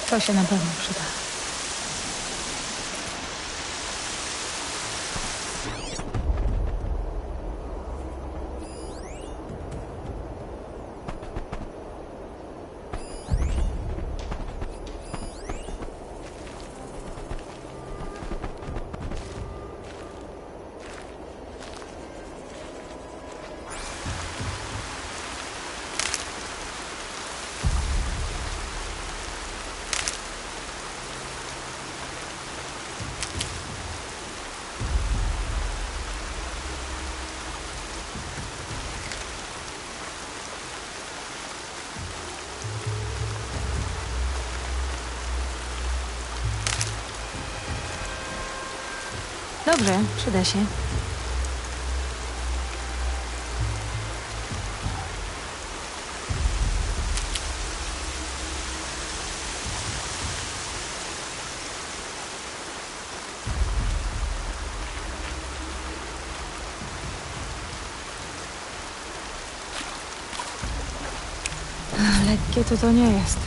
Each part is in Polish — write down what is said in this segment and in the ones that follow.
To się na pewno przyda. Dobrze, przyda się. Lekkie to nie jest.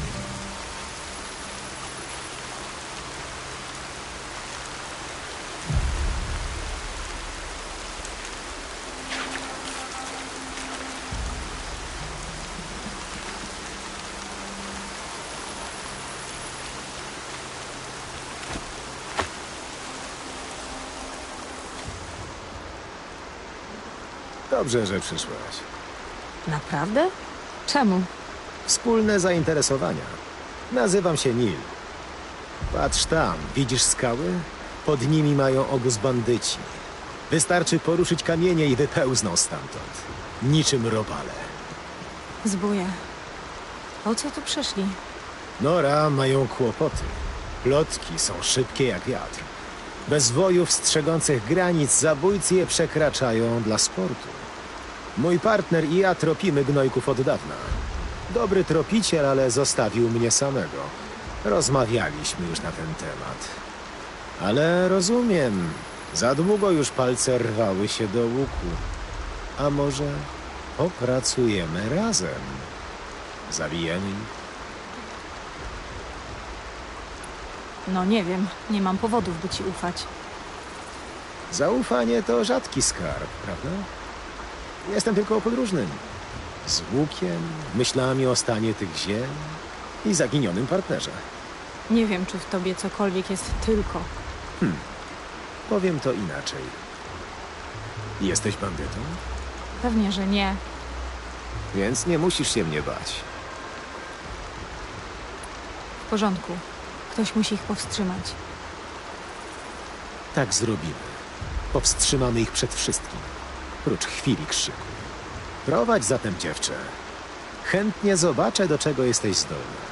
Dobrze, że przyszłaś. Naprawdę? Czemu? Wspólne zainteresowania. Nazywam się Neil. Patrz tam, widzisz skały? Pod nimi mają obóz bandyci. Wystarczy poruszyć kamienie i wypełzną stamtąd. Niczym robale. Zbóje. Po co tu przyszli? Nora mają kłopoty. Plotki są szybkie jak wiatr. Bez wojów strzegących granic zabójcy je przekraczają dla sportu. Mój partner i ja tropimy gnojków od dawna. Dobry tropiciel, ale zostawił mnie samego. Rozmawialiśmy już na ten temat. Ale rozumiem, za długo już palce rwały się do łuku. A może popracujemy razem? Zabijemy ich? No nie wiem, nie mam powodów, by ci ufać. Zaufanie to rzadki skarb, prawda? Jestem tylko podróżnym. Z łukiem, myślami o stanie tych ziem i zaginionym partnerze. Nie wiem, czy w tobie cokolwiek jest tylko. Powiem to inaczej. Jesteś bandytą? Pewnie, że nie. Więc nie musisz się mnie bać. W porządku. Ktoś musi ich powstrzymać. Tak zrobimy. Powstrzymamy ich przed wszystkim. Prócz chwili krzyku. Prowadź zatem, dziewczę. Chętnie zobaczę, do czego jesteś zdolna.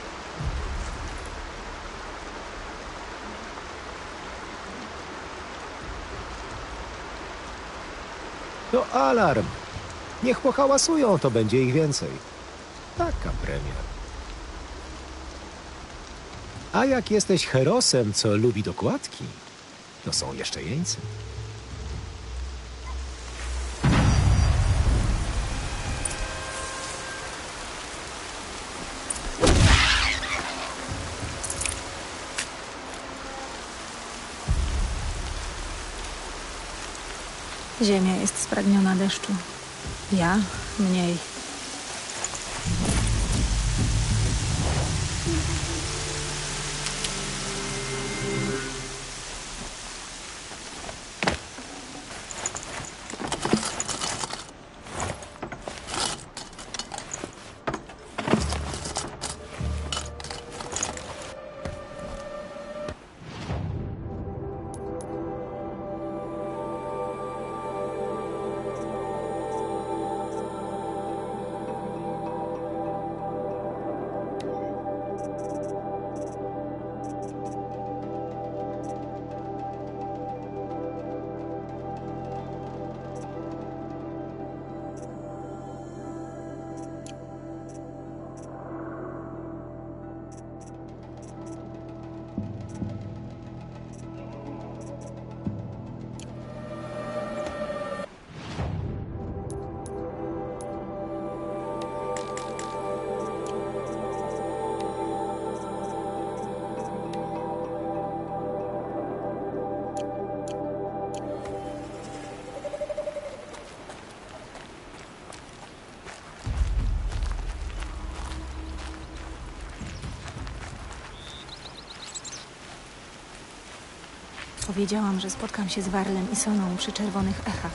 To alarm. Niech pohałasują, to będzie ich więcej. Taka premia. A jak jesteś herosem, co lubi dokładki, to są jeszcze jeńcy. Ziemia jest spragniona deszczu. Ja mniej. Powiedziałam, że spotkam się z Warlem i Soną przy Czerwonych Echach.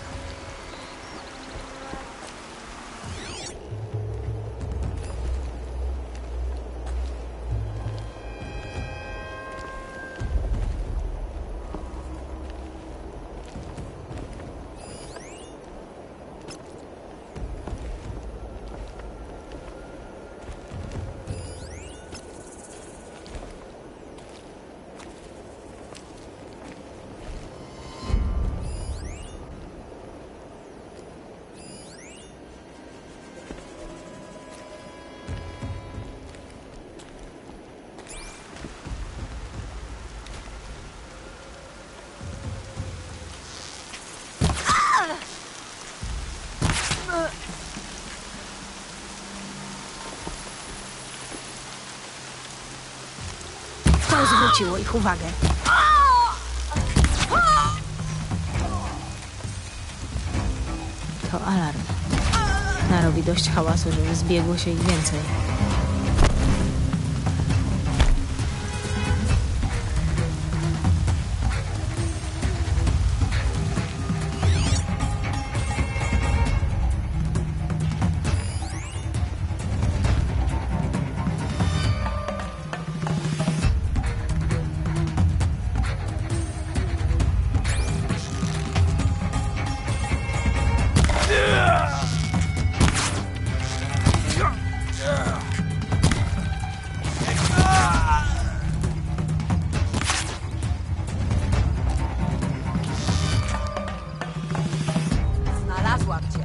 To zwróciło ich uwagę. To alarm. Narobi dość hałasu, żeby zbiegło się ich więcej. Znalazłam cię.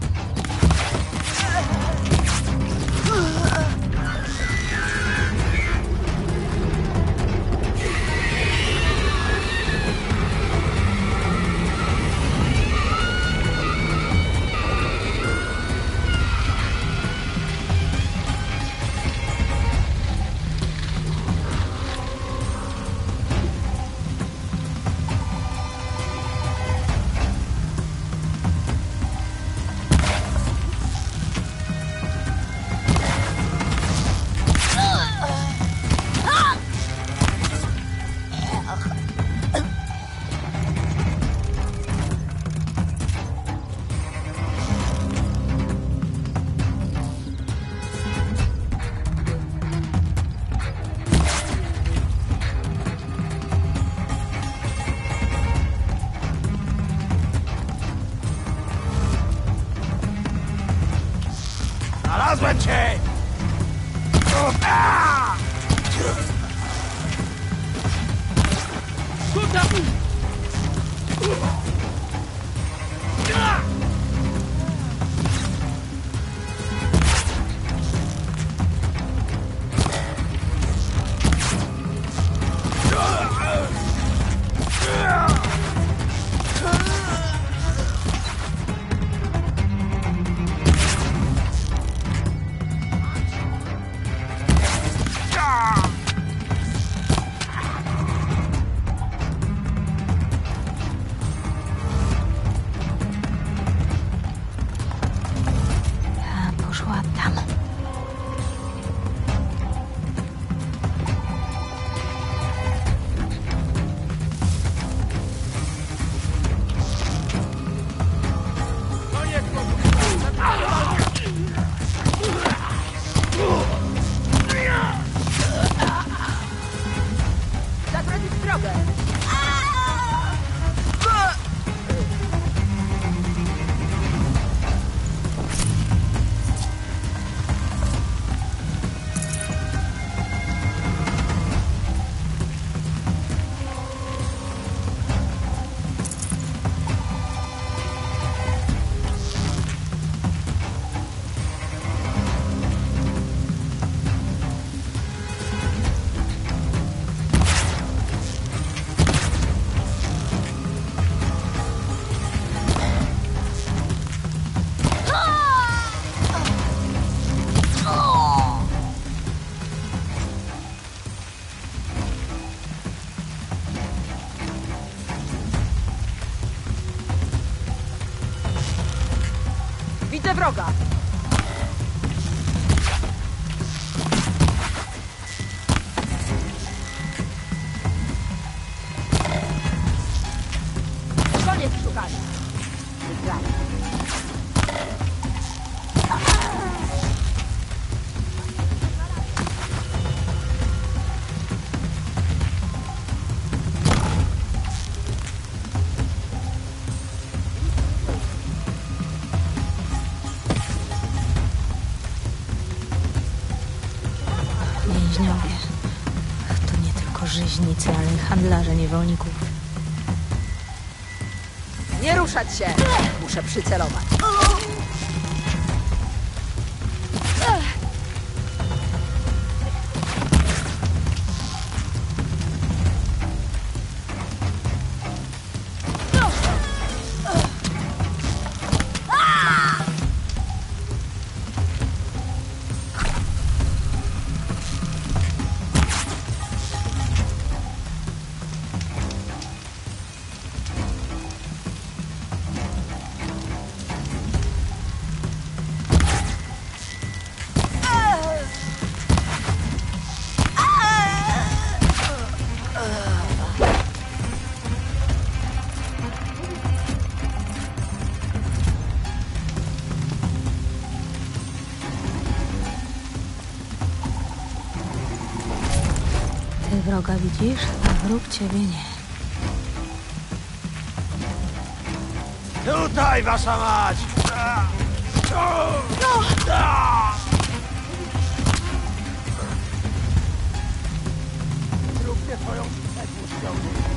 Znalazłem cię! Poszła tam. Zagrodzić drogę. Widzę wroga. więźniowie. To nie tylko rzeźnicy, ale i handlarze niewolników. Nie ruszać się! Muszę przycelować. Ty wroga widzisz, a wróg ciebie nie. Tutaj, wasza mać! Zróbcie swoją przepuszczą.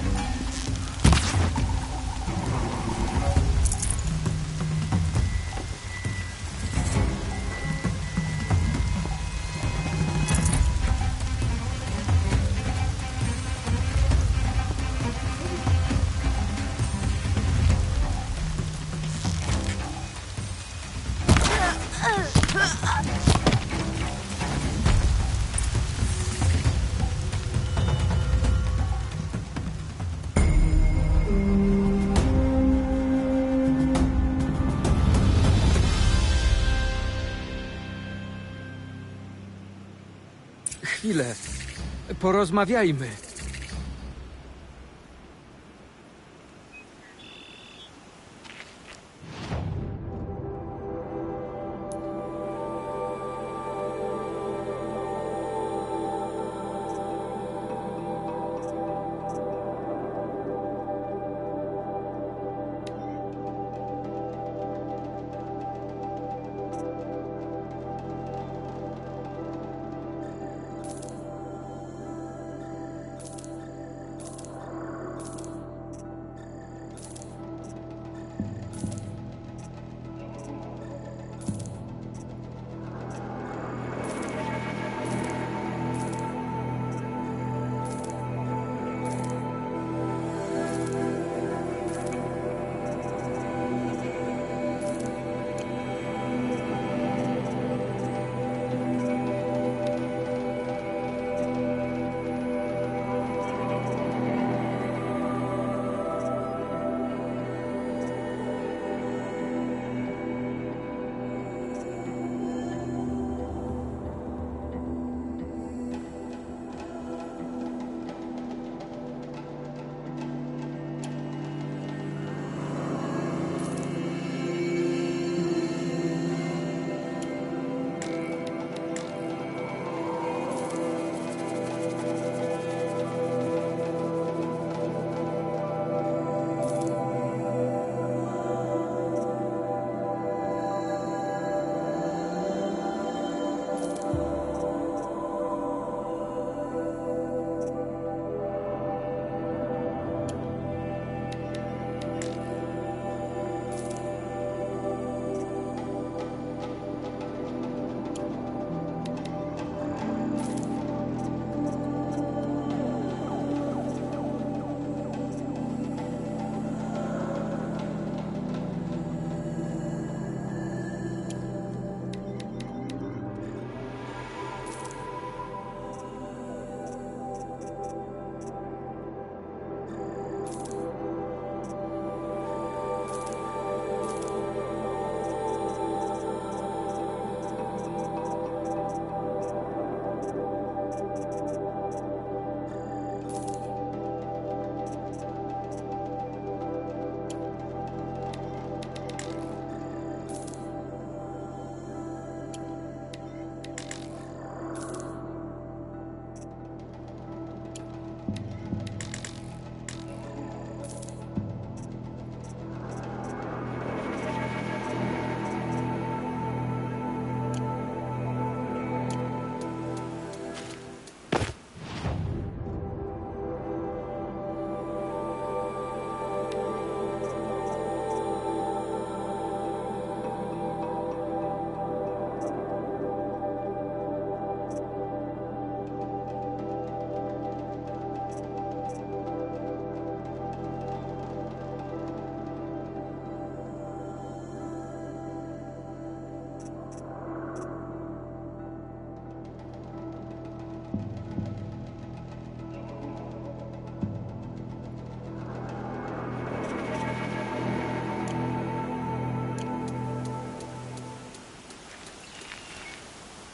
Chwilę. Porozmawiajmy.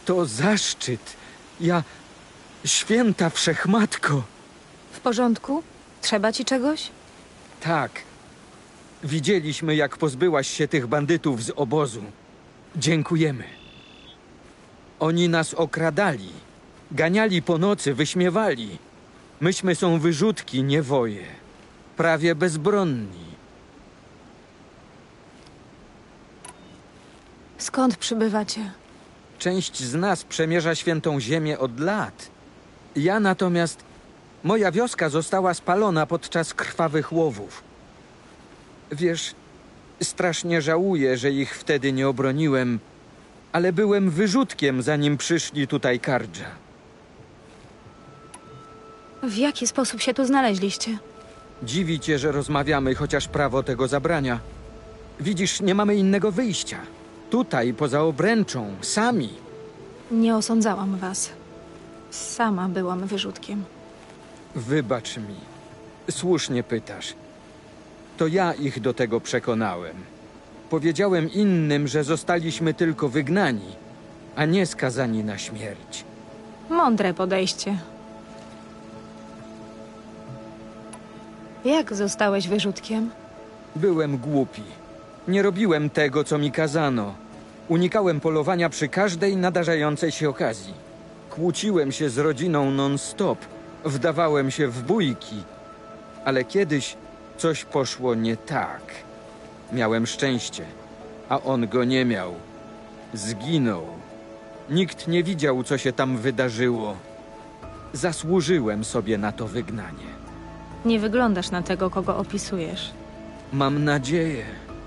To zaszczyt. Święta Wszechmatko. W porządku? Trzeba ci czegoś? Tak. Widzieliśmy, jak pozbyłaś się tych bandytów z obozu. Dziękujemy. Oni nas okradali. Ganiali po nocy, wyśmiewali. Myśmy są wyrzutki, nie woje. Prawie bezbronni. Skąd przybywacie? Część z nas przemierza Świętą Ziemię od lat. Ja natomiast... Moja wioska została spalona podczas krwawych łowów. Wiesz, strasznie żałuję, że ich wtedy nie obroniłem, ale byłem wyrzutkiem, zanim przyszli tutaj Kardża. W jaki sposób się tu znaleźliście? Dziwi cię, że rozmawiamy, chociaż prawo tego zabrania. Widzisz, nie mamy innego wyjścia. Tutaj, poza obręczą, sami. Nie osądzałam was. Sama byłam wyrzutkiem. Wybacz mi. Słusznie pytasz. To ja ich do tego przekonałem. Powiedziałem innym, że zostaliśmy tylko wygnani, a nie skazani na śmierć. Mądre podejście. Jak zostałeś wyrzutkiem? Byłem głupi. Nie robiłem tego, co mi kazano. Unikałem polowania przy każdej nadarzającej się okazji. Kłóciłem się z rodziną non-stop. Wdawałem się w bójki. Ale kiedyś coś poszło nie tak. Miałem szczęście, a on go nie miał. Zginął. Nikt nie widział, co się tam wydarzyło. Zasłużyłem sobie na to wygnanie. Nie wyglądasz na tego, kogo opisujesz. Mam nadzieję.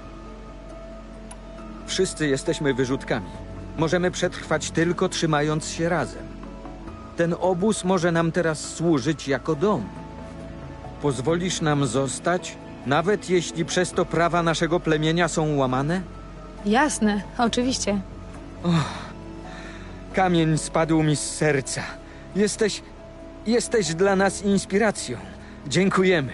Wszyscy jesteśmy wyrzutkami. Możemy przetrwać tylko trzymając się razem. Ten obóz może nam teraz służyć jako dom. Pozwolisz nam zostać, nawet jeśli przez to prawa naszego plemienia są łamane? Jasne, oczywiście. Kamień spadł mi z serca. Jesteś dla nas inspiracją. Dziękujemy.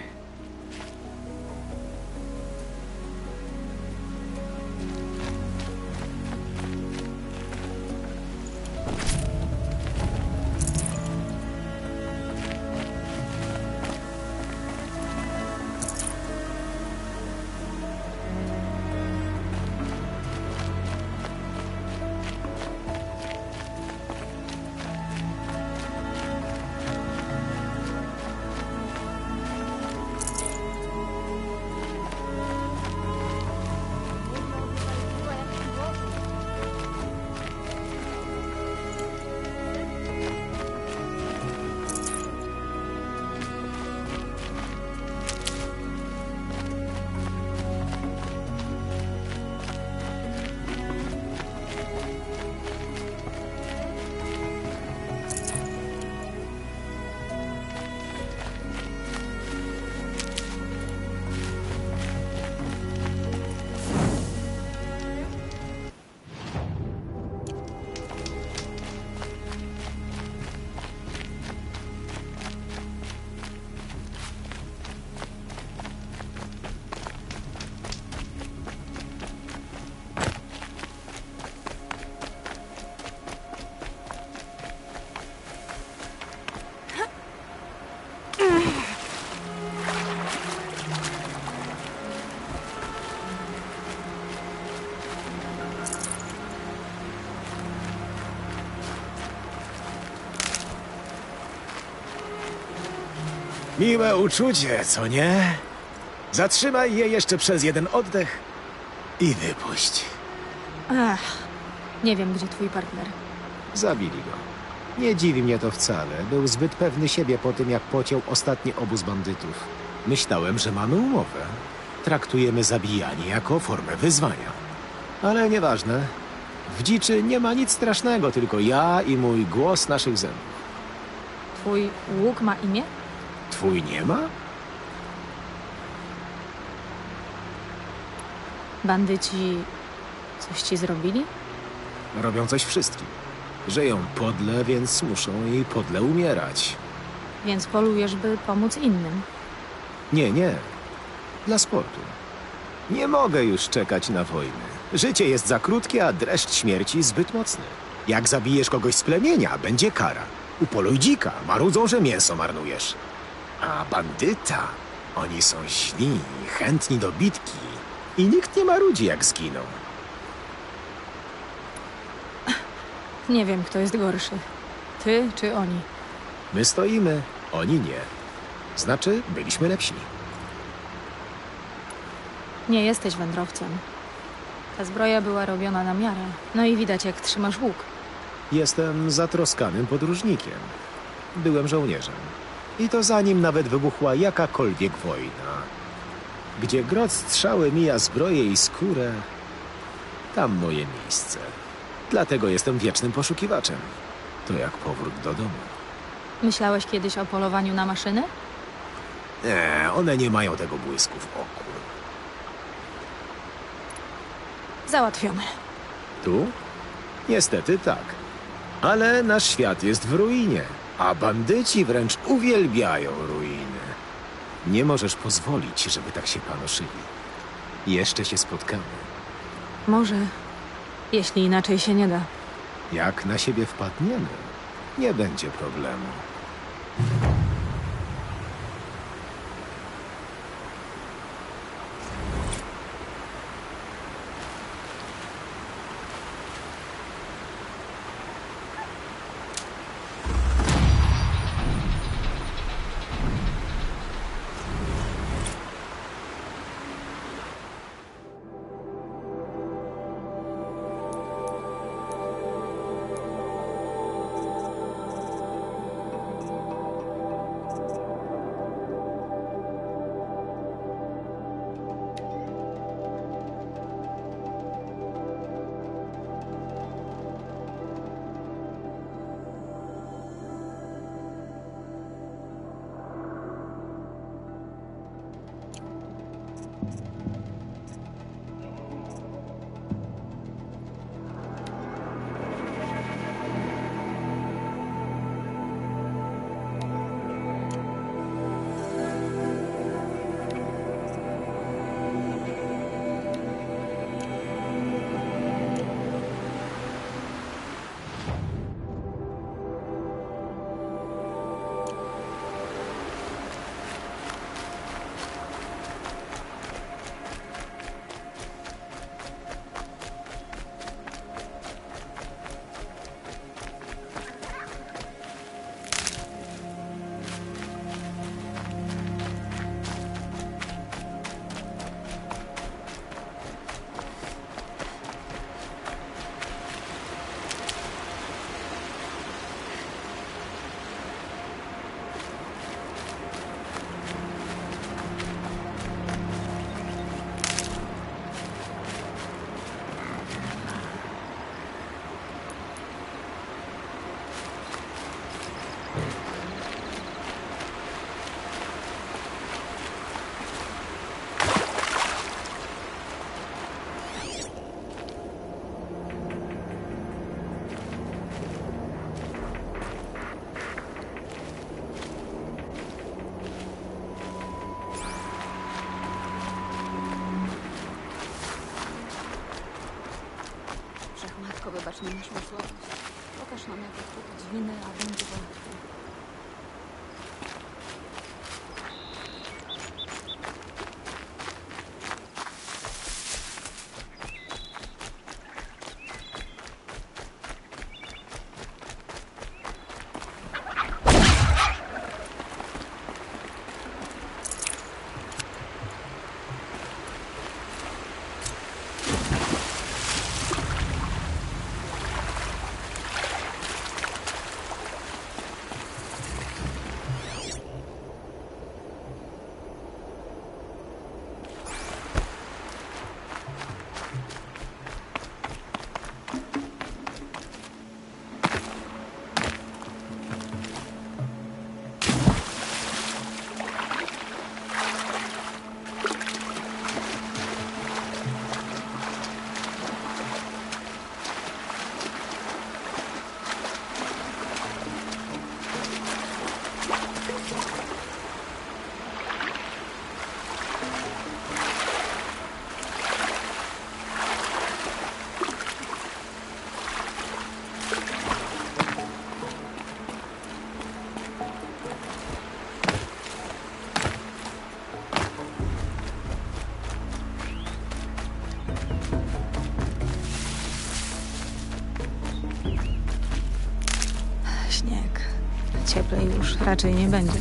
Miłe uczucie, co nie? Zatrzymaj je jeszcze przez jeden oddech i wypuść. Ach, nie wiem, gdzie twój partner. Zabili go. Nie dziwi mnie to wcale. Był zbyt pewny siebie po tym, jak pociął ostatni obóz bandytów. Myślałem, że mamy umowę. Traktujemy zabijanie jako formę wyzwania. Ale nieważne. W dziczy nie ma nic strasznego, tylko ja i mój głos naszych zębów. Twój łuk ma imię? Twój nie ma? Bandyci coś ci zrobili? Robią coś wszystkim. Żyją podle, więc muszą i podle umierać. Więc polujesz, by pomóc innym. Nie. Dla sportu. Nie mogę już czekać na wojnę. Życie jest za krótkie, a dreszcz śmierci zbyt mocny. Jak zabijesz kogoś z plemienia, będzie kara. Upoluj dzika, marudzą, że mięso marnujesz. A bandyta, oni są źli, chętni do bitki. I nikt nie marudzi, jak zginą. Nie wiem, kto jest gorszy. Ty czy oni? My stoimy, oni nie. Znaczy, byliśmy lepsi. Nie jesteś wędrowcem. Ta zbroja była robiona na miarę. No i widać, jak trzymasz łuk. Jestem zatroskanym podróżnikiem. Byłem żołnierzem. I to zanim nawet wybuchła jakakolwiek wojna. Gdzie grot strzały mija zbroję i skórę, tam moje miejsce. Dlatego jestem wiecznym poszukiwaczem. To jak powrót do domu. Myślałeś kiedyś o polowaniu na maszyny? Nie, one nie mają tego błysku w oku. Załatwione. Tu? Niestety tak. Ale nasz świat jest w ruinie, a bandyci wręcz uwielbiają ruiny. Nie możesz pozwolić, żeby tak się panoszyli. Jeszcze się spotkamy. Może, jeśli inaczej się nie da. Jak na siebie wpadniemy, nie będzie problemu. Wszechmatko, wybacz mi naszą słabość. Pokaż nam, jak odkupić winy, a będzie łatwiej. śnieg. Cieplej już raczej nie będzie.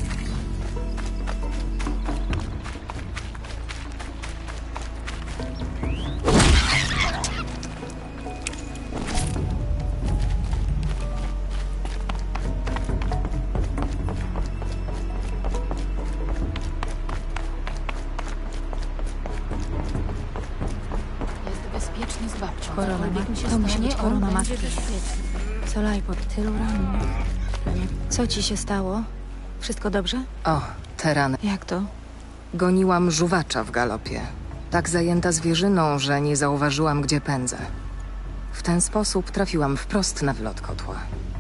Jest bezpiecznie z babcią. Korona Cokolwiek mi się to musi stanie, być on korona będzie matki. bezpieczny. Solaj pod tylu rannych. Co ci się stało? Wszystko dobrze? O, te rany. Jak to? Goniłam żuwacza w galopie. Tak zajęta zwierzyną, że nie zauważyłam, gdzie pędzę. W ten sposób trafiłam wprost na wlot kotła.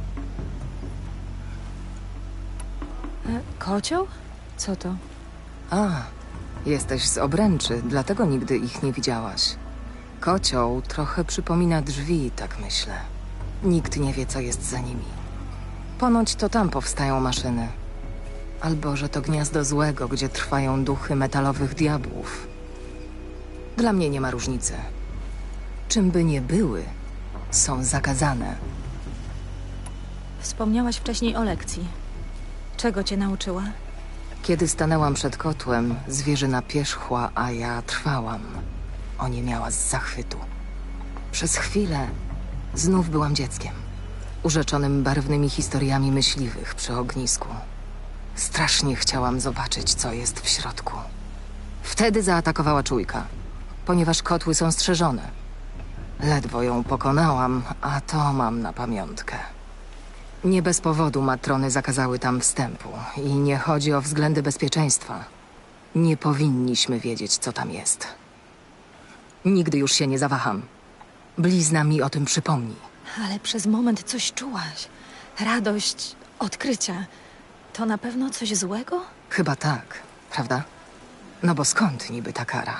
Kocioł? Co to? A, jesteś z obręczy, dlatego nigdy ich nie widziałaś. Kocioł trochę przypomina drzwi, tak myślę. Nikt nie wie, co jest za nimi. Ponoć to tam powstają maszyny. Albo, że to gniazdo złego, gdzie trwają duchy metalowych diabłów. Dla mnie nie ma różnicy. Czym by nie były, są zakazane. Wspomniałaś wcześniej o lekcji. Czego cię nauczyła? Kiedy stanęłam przed kotłem, zwierzyna pierzchła, a ja trwałam. Oniemiała z zachwytu. Przez chwilę znów byłam dzieckiem, urzeczonym barwnymi historiami myśliwych przy ognisku. Strasznie chciałam zobaczyć, co jest w środku. Wtedy zaatakowała czujka, ponieważ kotły są strzeżone. Ledwo ją pokonałam, a to mam na pamiątkę. Nie bez powodu matrony zakazały tam wstępu i nie chodzi o względy bezpieczeństwa. Nie powinniśmy wiedzieć, co tam jest. Nigdy już się nie zawaham. Blizna mi o tym przypomni. Ale przez moment coś czułaś. Radość, odkrycia. To na pewno coś złego? Chyba tak, prawda? No bo skąd niby ta kara?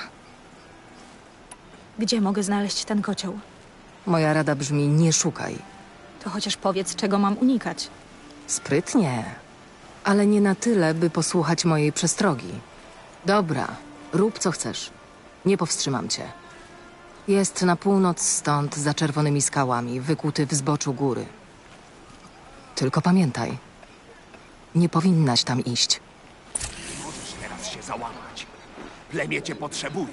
Gdzie mogę znaleźć ten kocioł? Moja rada brzmi: nie szukaj. To chociaż powiedz, czego mam unikać. Sprytnie, ale nie na tyle, by posłuchać mojej przestrogi. Dobra, rób co chcesz. Nie powstrzymam cię. Jest na północ stąd, za czerwonymi skałami, wykuty w zboczu góry. Tylko pamiętaj, nie powinnaś tam iść. Możesz teraz się załamać. Plemię cię potrzebuje.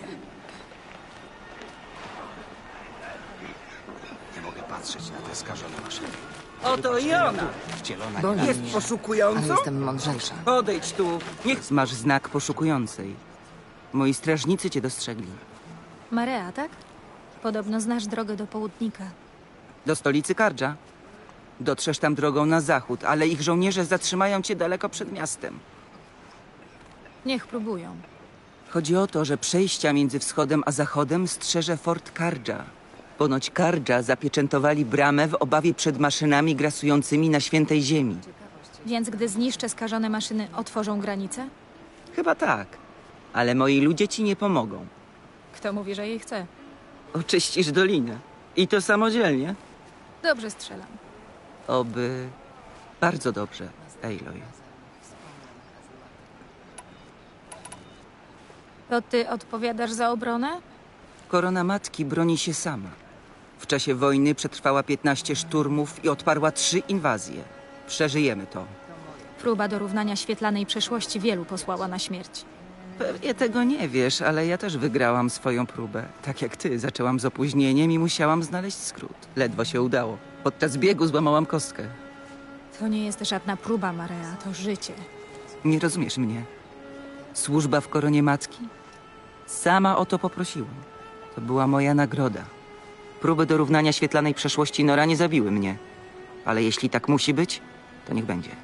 Nie mogę patrzeć na te skażone maszyny. Oto i ona! Wcielona Boli Jest mnie, poszukującą? ale jestem mądrzejsza. Odejdź tu! Niech masz znak poszukującej. Moi strażnicy cię dostrzegli. Marea, tak? Podobno znasz drogę do południka. Do stolicy Kardża. Dotrzesz tam drogą na zachód, ale ich żołnierze zatrzymają cię daleko przed miastem. Niech próbują. Chodzi o to, że przejścia między wschodem a zachodem strzeże Fort Kardża. Ponoć Kardża zapieczętowali bramę w obawie przed maszynami grasującymi na świętej ziemi. Więc gdy zniszczę skażone maszyny, otworzą granicę? Chyba tak. Ale moi ludzie ci nie pomogą. Kto mówi, że jej chce? Oczyścisz dolinę. I to samodzielnie. Dobrze strzelam. Oby... Bardzo dobrze, Aloy. To ty odpowiadasz za obronę? Korona Matki broni się sama. W czasie wojny przetrwała 15 szturmów i odparła 3 inwazje. Przeżyjemy to. Próba dorównania świetlanej przeszłości wielu posłała na śmierć. Pewnie tego nie wiesz, ale ja też wygrałam swoją próbę. Tak jak ty, zaczęłam z opóźnieniem i musiałam znaleźć skrót. Ledwo się udało. Podczas biegu złamałam kostkę. To nie jest żadna próba, Marea, to życie. Nie rozumiesz mnie. Służba w Koronie Matki? Sama o to poprosiłam. To była moja nagroda. Próby dorównania świetlanej przeszłości Nora nie zabiły mnie. Ale jeśli tak musi być, to niech będzie.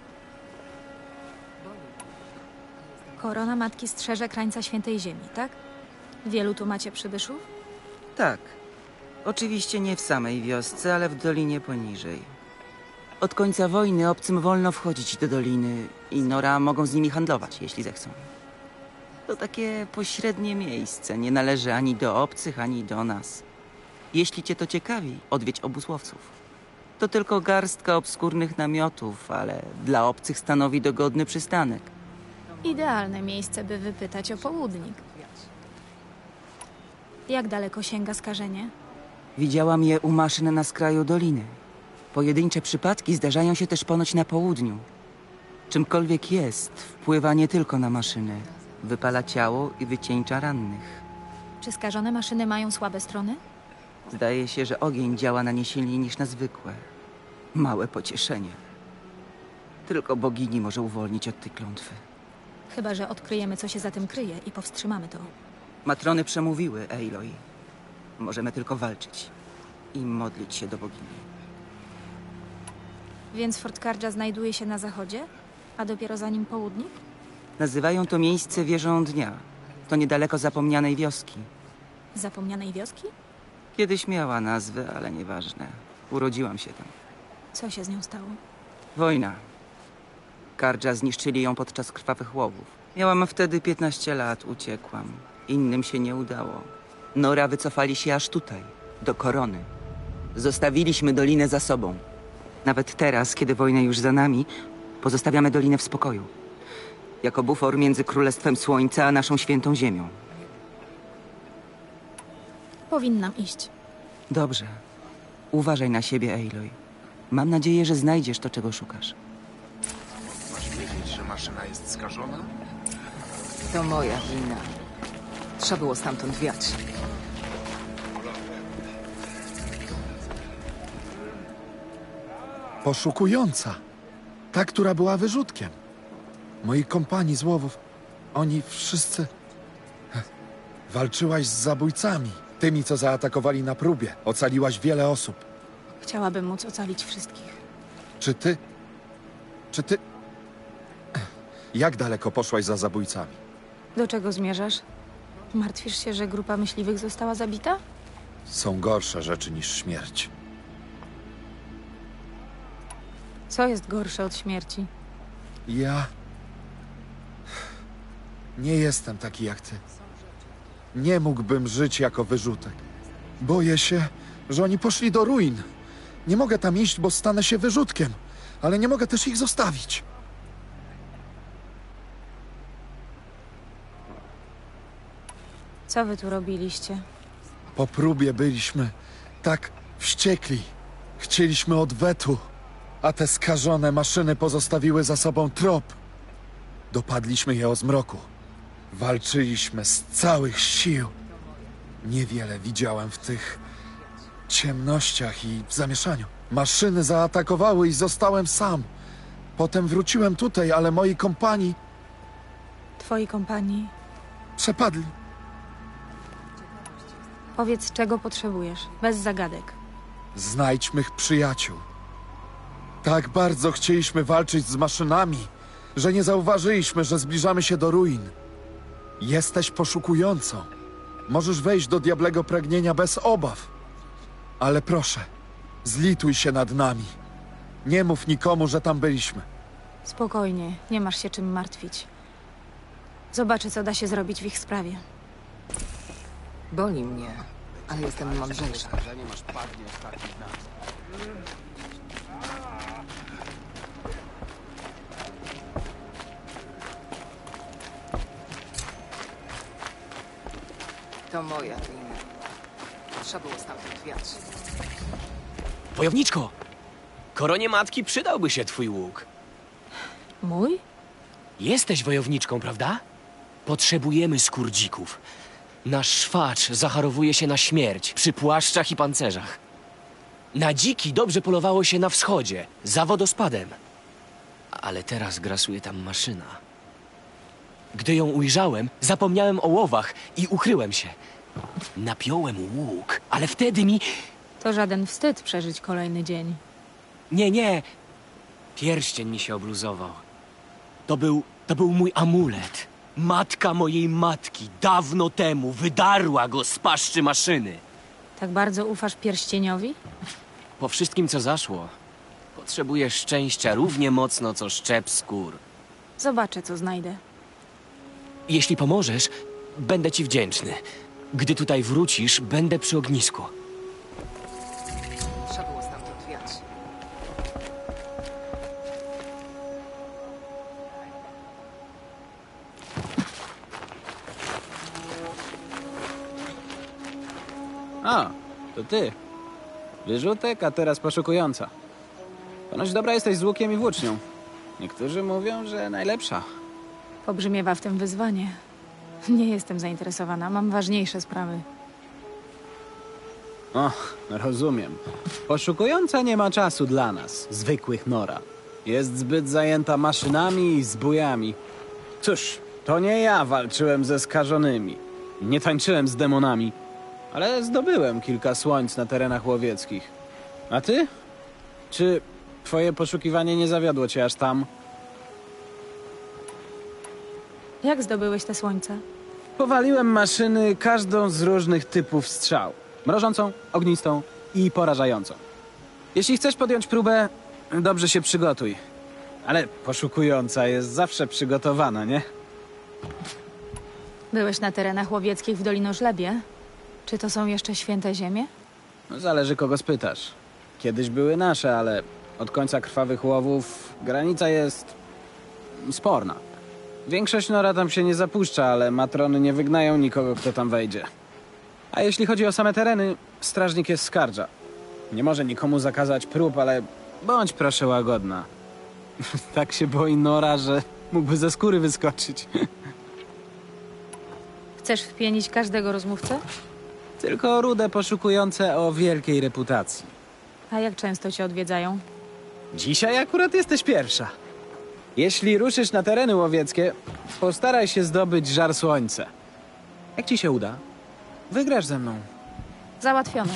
Korona Matki strzeże krańca Świętej Ziemi, tak? Wielu tu macie przybyszów? Tak. Oczywiście nie w samej wiosce, ale w dolinie poniżej. Od końca wojny obcym wolno wchodzić do doliny i Nora mogą z nimi handlować, jeśli zechcą. To takie pośrednie miejsce. Nie należy ani do obcych, ani do nas. Jeśli cię to ciekawi, odwiedź obóz łowców. To tylko garstka obskurnych namiotów, ale dla obcych stanowi dogodny przystanek. Idealne miejsce, by wypytać o południk. Jak daleko sięga skażenie? Widziałam je u maszyn na skraju doliny. Pojedyncze przypadki zdarzają się też ponoć na południu. Czymkolwiek jest, wpływa nie tylko na maszyny. Wypala ciało i wycieńcza rannych. Czy skażone maszyny mają słabe strony? Zdaje się, że ogień działa na nie silniej niż na zwykłe. Małe pocieszenie. Tylko bogini może uwolnić od tej klątwy. Chyba że odkryjemy, co się za tym kryje i powstrzymamy to. Matrony przemówiły, Aloy. Możemy tylko walczyć i modlić się do bogini. Więc Fort Kardża znajduje się na zachodzie, a dopiero za nim południe? Nazywają to miejsce wieżą dnia. To niedaleko zapomnianej wioski. Zapomnianej wioski? Kiedyś miała nazwę, ale nieważne. Urodziłam się tam. Co się z nią stało? Wojna. Kardża zniszczyli ją podczas krwawych łowów. Miałam wtedy 15 lat, uciekłam. Innym się nie udało. Nora wycofali się aż tutaj, do Korony. Zostawiliśmy dolinę za sobą. Nawet teraz, kiedy wojna już za nami, pozostawiamy dolinę w spokoju. Jako bufor między Królestwem Słońca a naszą świętą ziemią. Powinnam iść. Dobrze. Uważaj na siebie, Aloy. Mam nadzieję, że znajdziesz to, czego szukasz. Masz wiedzieć, że maszyna jest skażona? To moja wina. Trzeba było stamtąd wiać. Poszukująca. Ta, która była wyrzutkiem. Moi kompani z łowów. Oni wszyscy... Walczyłaś z zabójcami. Tymi, co zaatakowali na próbie. Ocaliłaś wiele osób. Chciałabym móc ocalić wszystkich. Czy ty... Jak daleko poszłaś za zabójcami? Do czego zmierzasz? Martwisz się, że grupa myśliwych została zabita? Są gorsze rzeczy niż śmierć. Co jest gorsze od śmierci? Ja... Nie jestem taki jak ty. Nie mógłbym żyć jako wyrzutek. Boję się, że oni poszli do ruin. Nie mogę tam iść, bo stanę się wyrzutkiem. Ale nie mogę też ich zostawić. Co wy tu robiliście? Po próbie byliśmy tak wściekli. Chcieliśmy odwetu, a te skażone maszyny pozostawiły za sobą trop. Dopadliśmy je o zmroku. Walczyliśmy z całych sił. Niewiele widziałem w tych ciemnościach i w zamieszaniu. Maszyny zaatakowały i zostałem sam. Potem wróciłem tutaj, ale moi kompani Twoi kompanii. przepadli. Powiedz, czego potrzebujesz, bez zagadek. Znajdź mych przyjaciół. Tak bardzo chcieliśmy walczyć z maszynami, że nie zauważyliśmy, że zbliżamy się do ruin. Jesteś poszukującą. Możesz wejść do diablego pragnienia bez obaw. Ale proszę, zlituj się nad nami. Nie mów nikomu, że tam byliśmy. Spokojnie, nie masz się czym martwić. Zobaczę, co da się zrobić w ich sprawie. Boli mnie, ale jestem mądrzejsza. To moja wina. Trzeba było stamtąd wiać. Wojowniczko! Koronie matki przydałby się twój łuk. Mój? Jesteś wojowniczką, prawda? Potrzebujemy skór dzików. Nasz szwacz zacharowuje się na śmierć przy płaszczach i pancerzach. Na dziki dobrze polowało się na wschodzie, za wodospadem. Ale teraz grasuje tam maszyna. Gdy ją ujrzałem, zapomniałem o łowach i ukryłem się. Napiąłem łuk, ale wtedy mi... To żaden wstyd przeżyć kolejny dzień. Nie. Pierścień mi się obluzował. To był mój amulet. Matka mojej matki dawno temu wydarła go z paszczy maszyny. Tak bardzo ufasz pierścieniowi? Po wszystkim, co zaszło, potrzebuję szczęścia równie mocno, co szczep skór. Zobaczę, co znajdę. Jeśli pomożesz, będę ci wdzięczny. Gdy tutaj wrócisz, będę przy ognisku. Trzeba było stamtąd wiać. A, to ty. Wyrzutek, a teraz poszukująca. Ponoć dobra jesteś z łukiem i włócznią. Niektórzy mówią, że najlepsza. Pobrzmiewa w tym wyzwanie. Nie jestem zainteresowana, mam ważniejsze sprawy. O, rozumiem. Poszukująca nie ma czasu dla nas, zwykłych Nora. Jest zbyt zajęta maszynami i zbójami. Cóż, to nie ja walczyłem ze skażonymi. Nie tańczyłem z demonami. Ale zdobyłem kilka słońc na terenach łowieckich. A ty? Czy twoje poszukiwanie nie zawiodło cię aż tam? Jak zdobyłeś te słońce? Powaliłem maszyny każdą z różnych typów strzał. Mrożącą, ognistą i porażającą. Jeśli chcesz podjąć próbę, dobrze się przygotuj. Ale poszukująca jest zawsze przygotowana, nie? Byłeś na terenach łowieckich w Dolinożlebie? Czy to są jeszcze święte ziemie? No, zależy kogo spytasz. Kiedyś były nasze, ale od końca krwawych łowów granica jest sporna. Większość Nora tam się nie zapuszcza, ale matrony nie wygnają nikogo, kto tam wejdzie. A jeśli chodzi o same tereny, strażnik jest skardża. Nie może nikomu zakazać prób, ale bądź proszę łagodna. Tak się boi Nora, że mógłby ze skóry wyskoczyć. Chcesz wpienić każdego rozmówcę? Tylko rude poszukujące o wielkiej reputacji. A jak często cię odwiedzają? Dzisiaj akurat jesteś pierwsza. Jeśli ruszysz na tereny łowieckie, postaraj się zdobyć żar słońce. Jak ci się uda, wygrasz ze mną. Załatwione.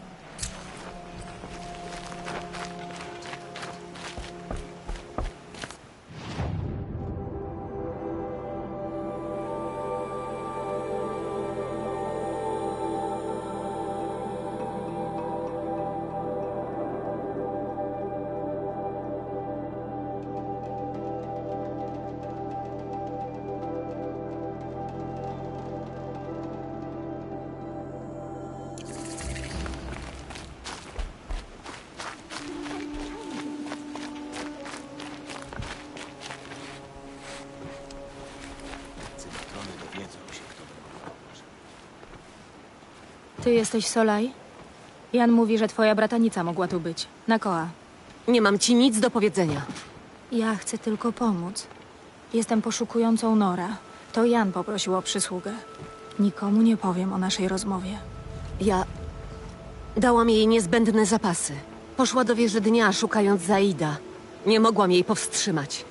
Ty jesteś Solaj? Jan mówi, że twoja bratanica mogła tu być. Nakoa. Nie mam ci nic do powiedzenia. Ja chcę tylko pomóc. Jestem poszukującą Nora. To Jan poprosił o przysługę. Nikomu nie powiem o naszej rozmowie. Ja dałam jej niezbędne zapasy. Poszła do wieży dnia, szukając Zaida. Nie mogłam jej powstrzymać.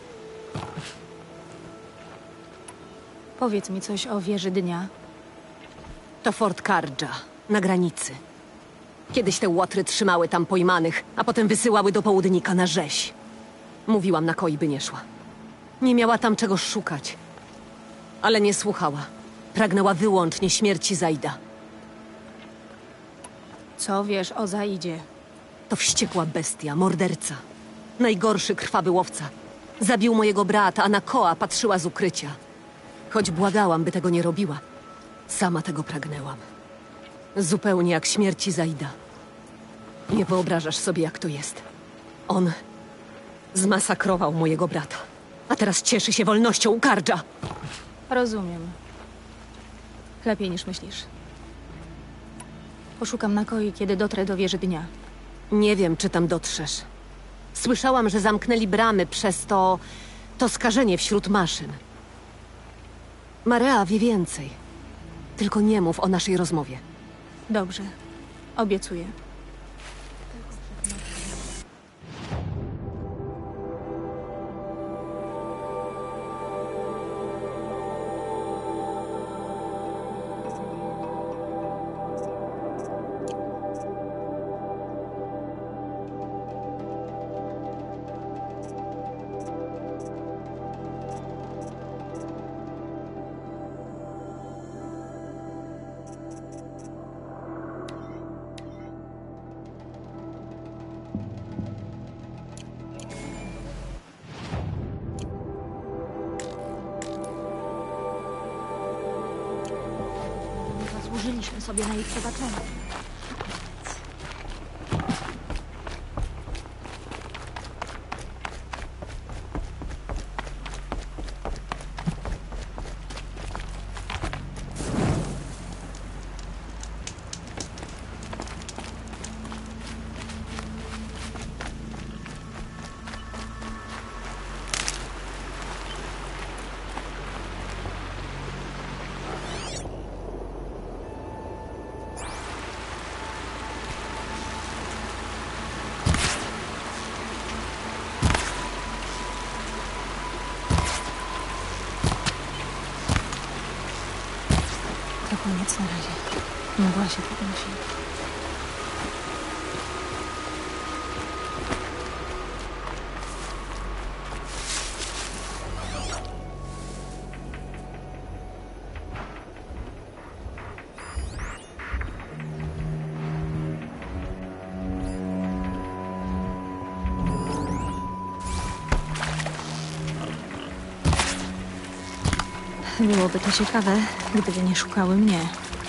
Powiedz mi coś o wieży dnia. To Fort Kardża, na granicy. Kiedyś te łotry trzymały tam pojmanych, a potem wysyłały do południka na rzeź. Mówiłam Nakoi, by nie szła. Nie miała tam czego szukać. Ale nie słuchała. Pragnęła wyłącznie śmierci Zaida. Co wiesz o Zaidzie? To wściekła bestia, morderca. Najgorszy krwawy łowca. Zabił mojego brata, a Nakoa patrzyła z ukrycia. Choć błagałam, by tego nie robiła. Sama tego pragnęłam. Zupełnie jak śmierci Zaida. Nie wyobrażasz sobie, jak to jest. On zmasakrował mojego brata, a teraz cieszy się wolnością u Kardża. Rozumiem. Lepiej niż myślisz. Poszukam Nakoi, kiedy dotrę do wieży dnia. Nie wiem, czy tam dotrzesz. Słyszałam, że zamknęli bramy przez to skażenie wśród maszyn. Marea wie więcej. Tylko nie mów o naszej rozmowie. Dobrze. Obiecuję. Zasłużyliśmy sobie na ich przebaczenie. Nic na razie. Mgła się podnosi. Byłoby to ciekawe, gdyby nie szukały mnie.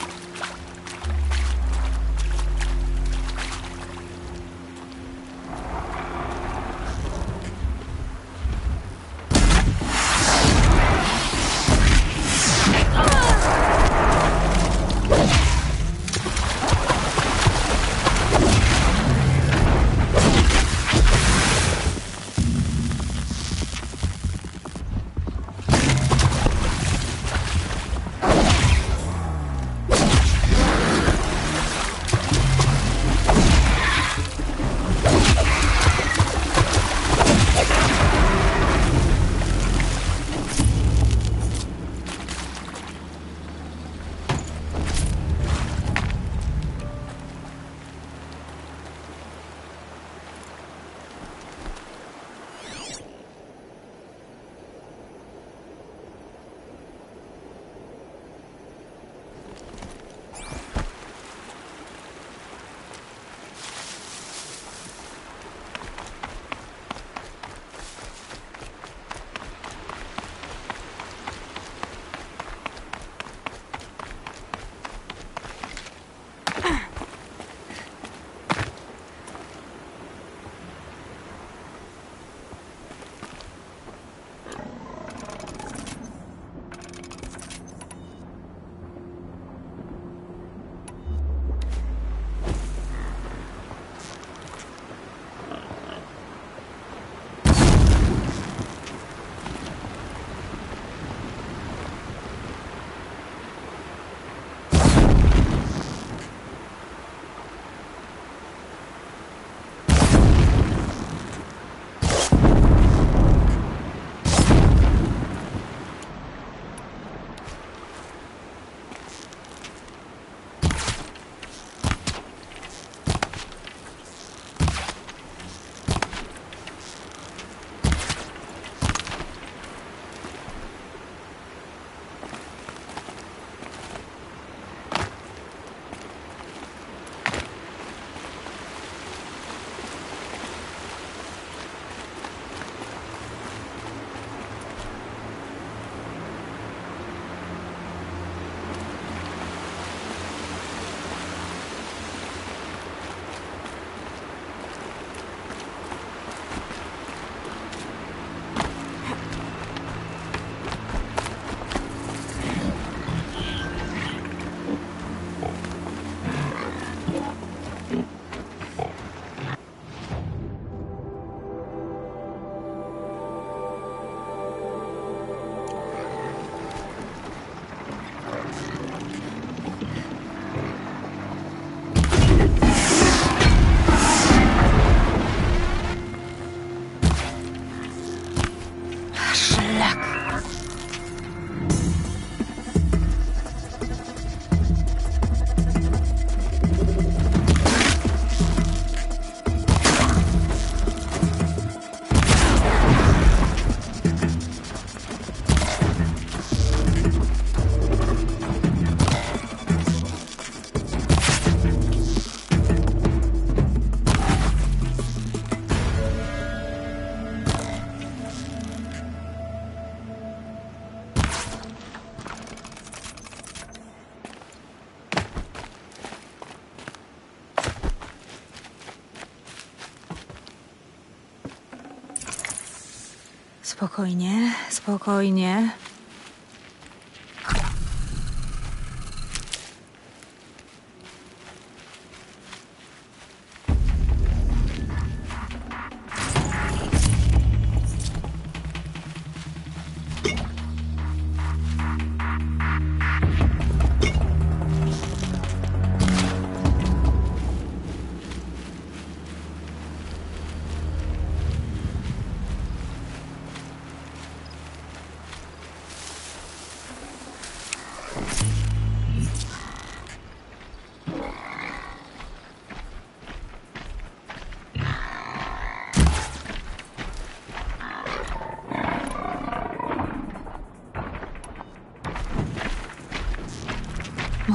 Spokojnie, spokojnie.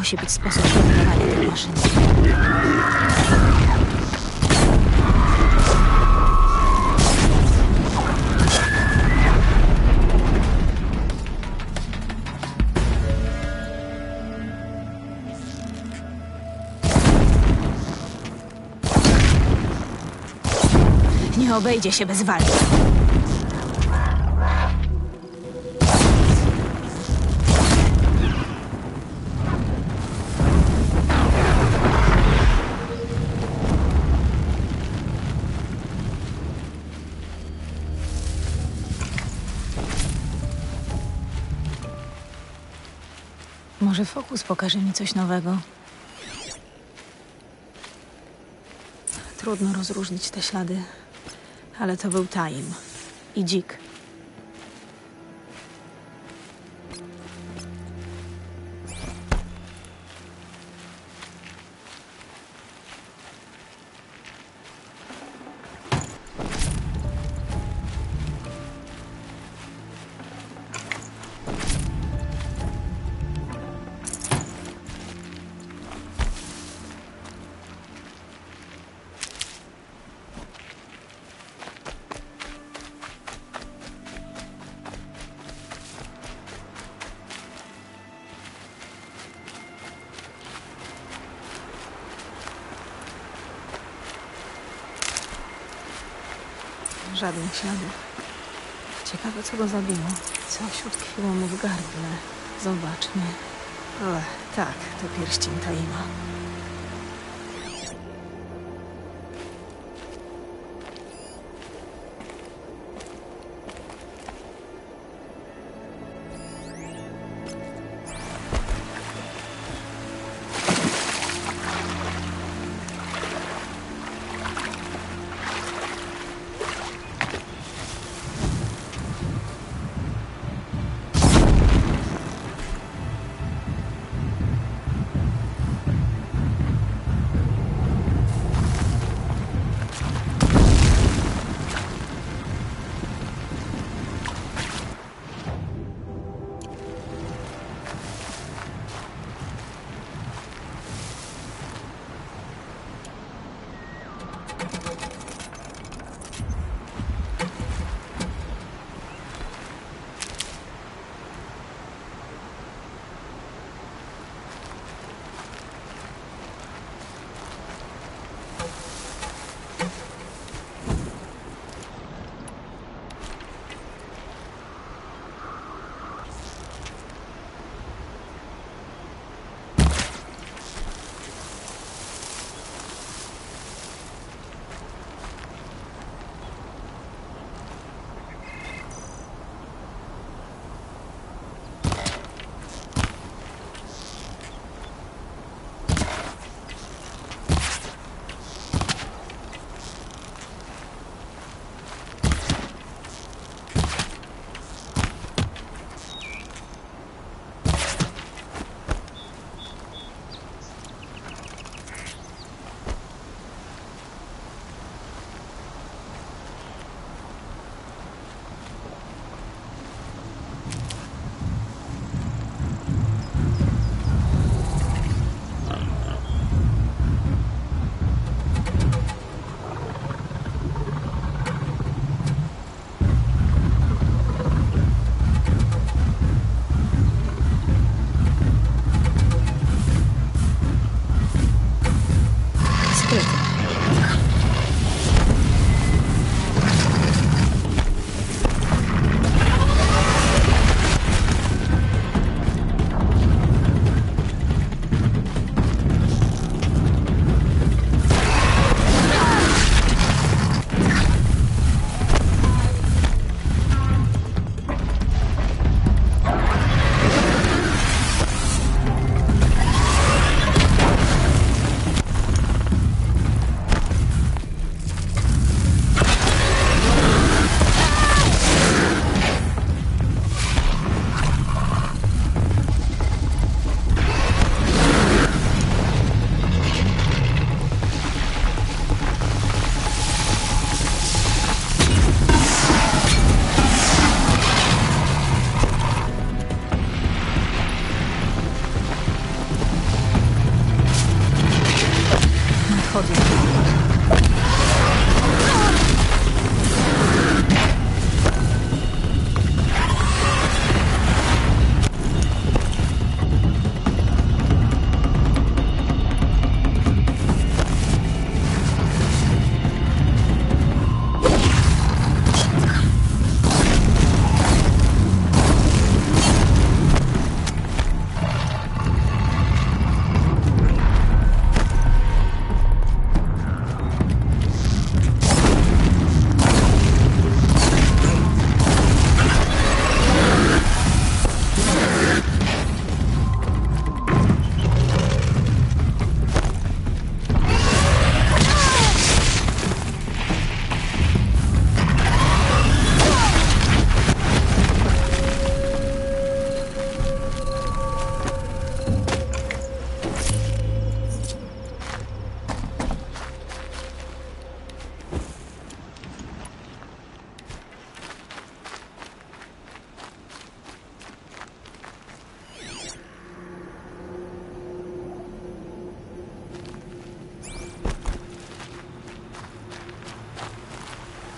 Musi być sposób kontrolowania tej maszyny. Nie obejdzie się bez walki. Może fokus pokaże mi coś nowego. Trudno rozróżnić te ślady, ale to był Taim i dzik. Żadnych śladów. Ciekawe, co go zabiło. Coś utkwiło mu w gardle. Zobaczmy. O, tak, to pierścień Taima.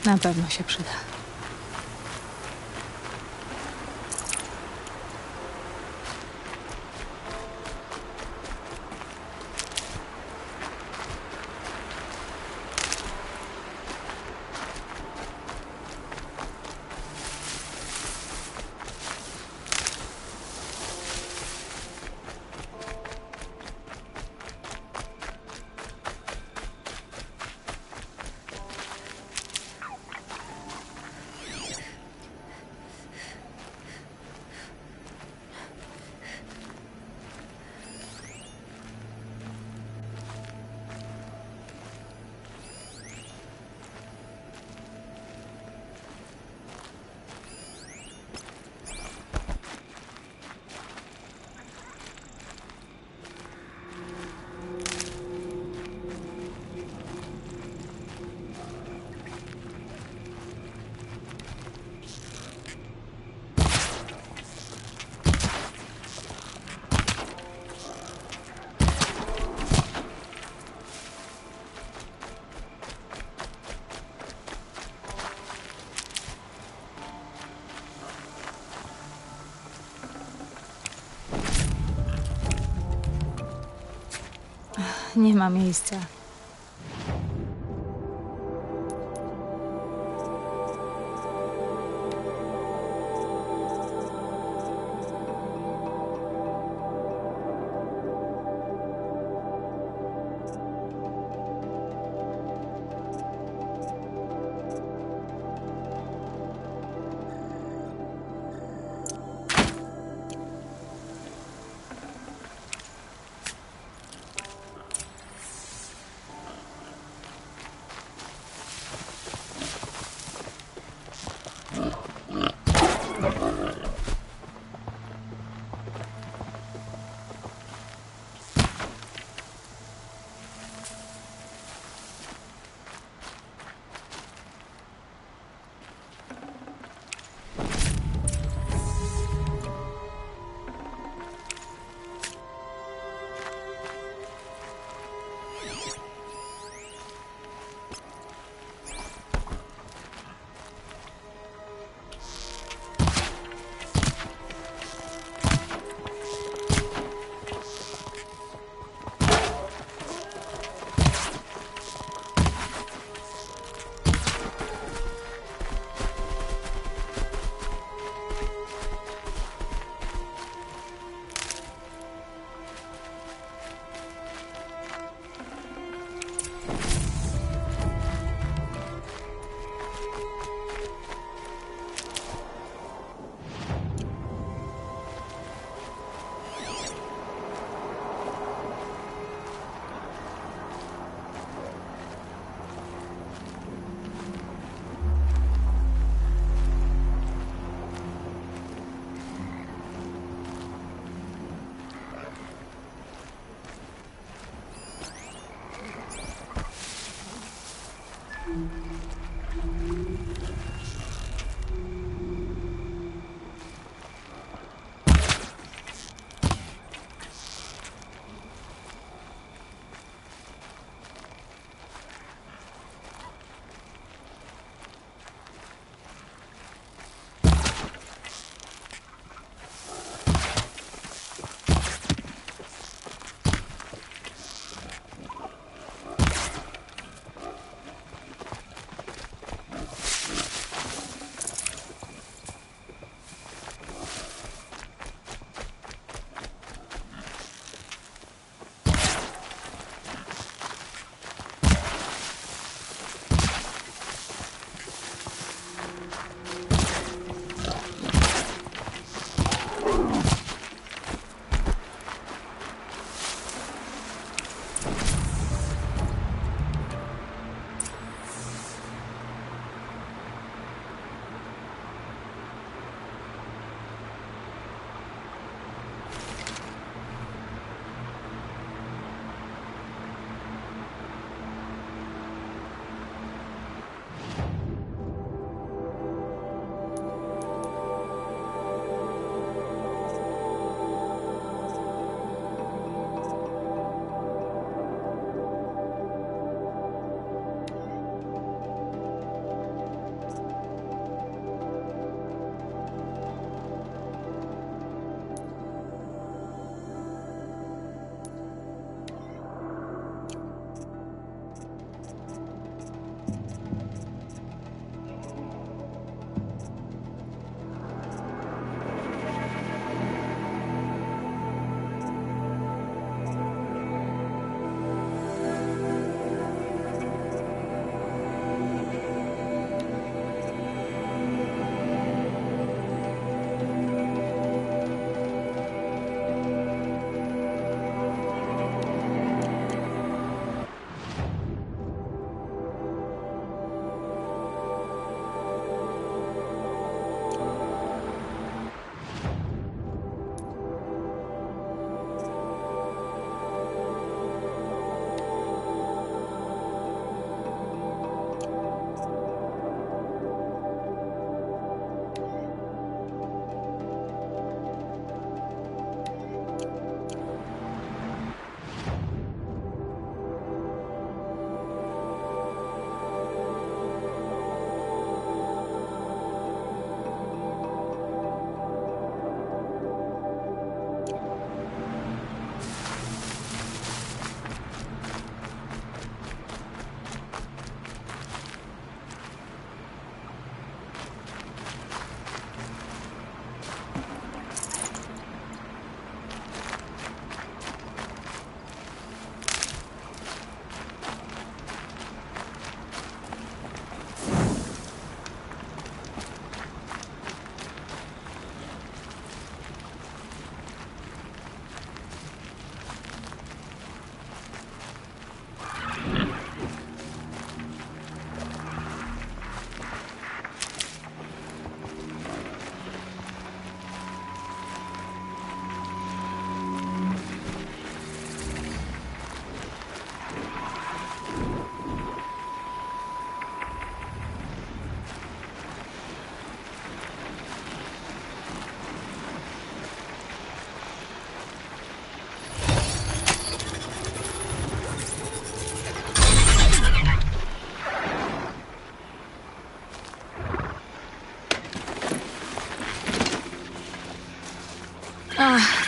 Na pewno się przyda. Nie ma miejsca.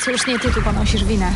To już nie ty tu ponosisz winę.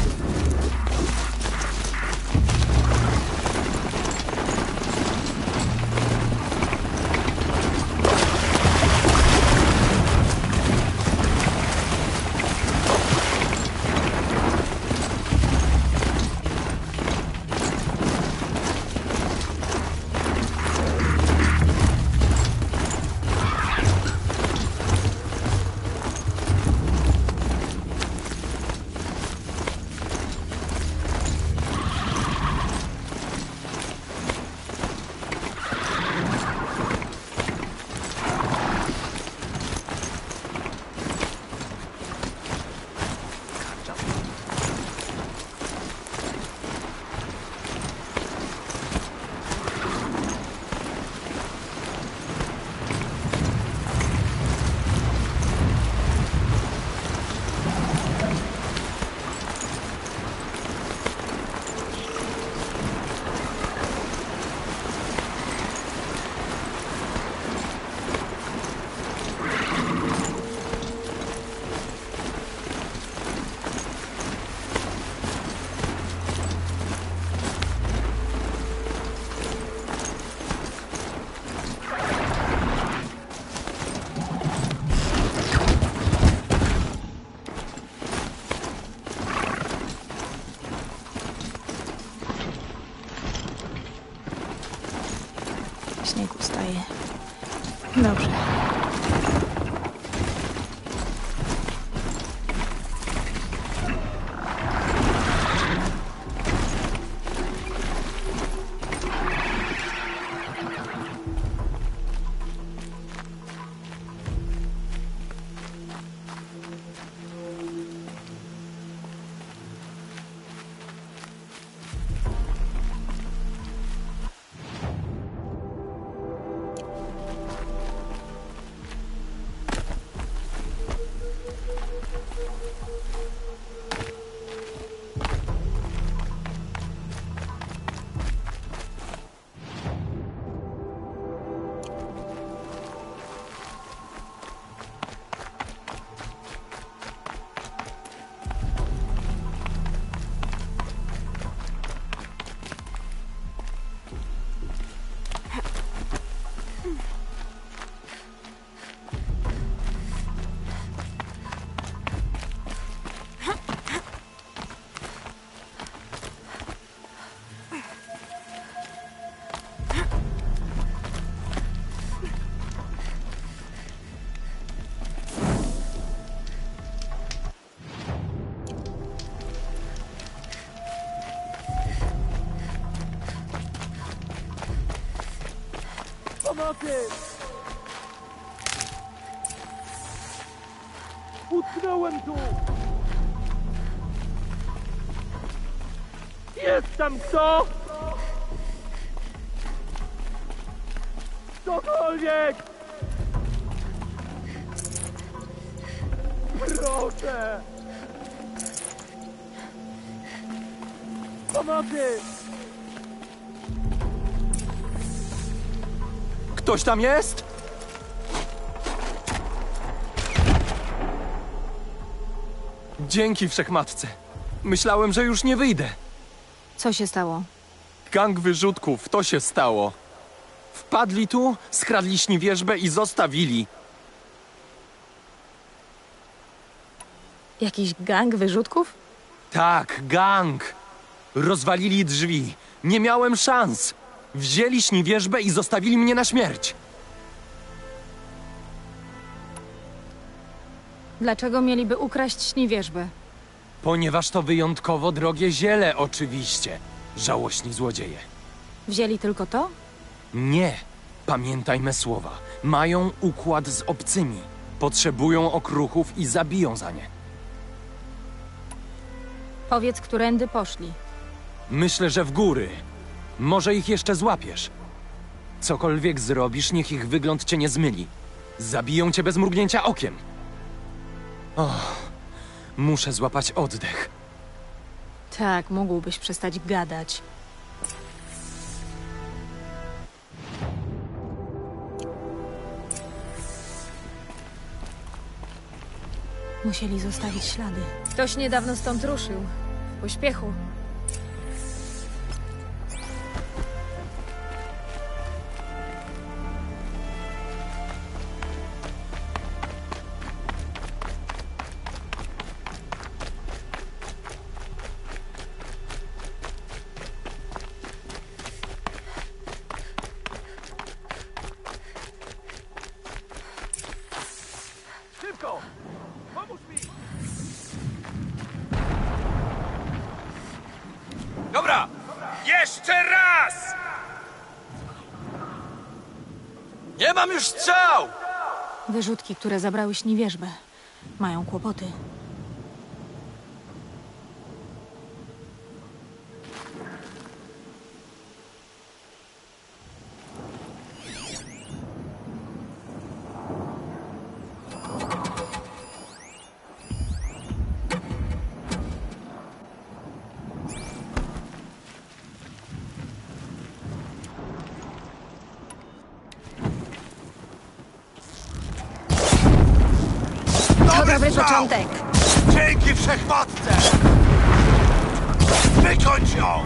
Śnieg ustaje. Dobrze. Pomocy! Utknąłem tu! Jest tam kto? Ktokolwiek! Proszę! Pomocy! Ktoś tam jest? Dzięki Wszechmatce. Myślałem, że już nie wyjdę. Co się stało? Gang wyrzutków, to się stało. Wpadli tu, skradli śniwierzbę i zostawili. Jakiś gang wyrzutków? Tak, gang. Rozwalili drzwi. Nie miałem szans. Wzięli śniwierzbę i zostawili mnie na śmierć. Dlaczego mieliby ukraść śniwierzbę? Ponieważ to wyjątkowo drogie ziele, oczywiście. Żałośni złodzieje. Wzięli tylko to? Nie. Pamiętaj me słowa. Mają układ z obcymi. Potrzebują okruchów i zabiją za nie. Powiedz, którędy poszli. Myślę, że w góry. Może ich jeszcze złapiesz. Cokolwiek zrobisz, niech ich wygląd cię nie zmyli. Zabiją cię bez mrugnięcia okiem. Och, muszę złapać oddech. Tak, mógłbyś przestać gadać. Musieli zostawić ślady. Ktoś niedawno stąd ruszył. W pośpiechu. Szybko! Pomóż mi! Dobra! Jeszcze raz! Nie mam już strzał! Wyrzutki, które zabrały śniwierzbę, mają kłopoty. Dobry początek. Dzięki Wszechmatce! Wykończ ją!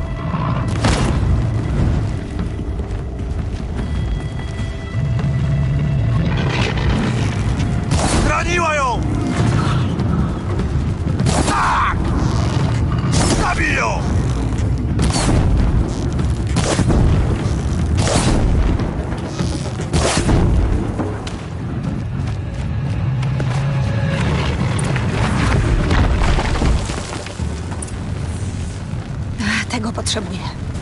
Zraniła ją! Tak! Zabij ją! Tego potrzebuję.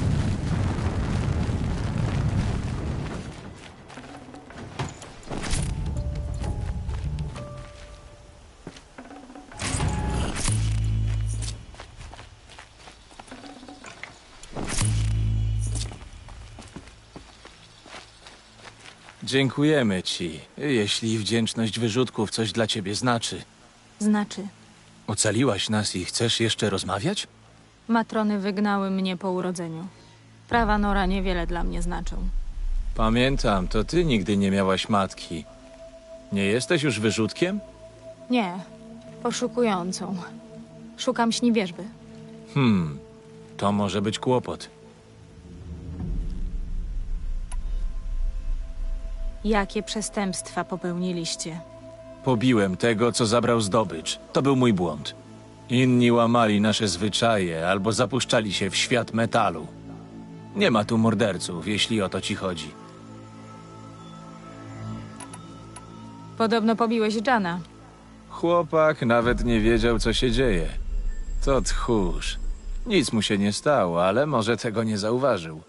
Dziękujemy ci, jeśli wdzięczność wyrzutków coś dla ciebie znaczy. Znaczy, Ocaliłaś nas i chcesz jeszcze rozmawiać? matrony wygnały mnie po urodzeniu. Prawa Nora niewiele dla mnie znaczą. Pamiętam, to ty nigdy nie miałaś matki. Nie jesteś już wyrzutkiem? Nie, poszukującą. Szukam śniwierzby. To może być kłopot. Jakie przestępstwa popełniliście? Pobiłem tego, co zabrał zdobycz. To był mój błąd. Inni łamali nasze zwyczaje albo zapuszczali się w świat metalu. Nie ma tu morderców, jeśli o to ci chodzi. Podobno pobiłeś Jana. Chłopak nawet nie wiedział, co się dzieje. To tchórz. Nic mu się nie stało, ale może tego nie zauważył.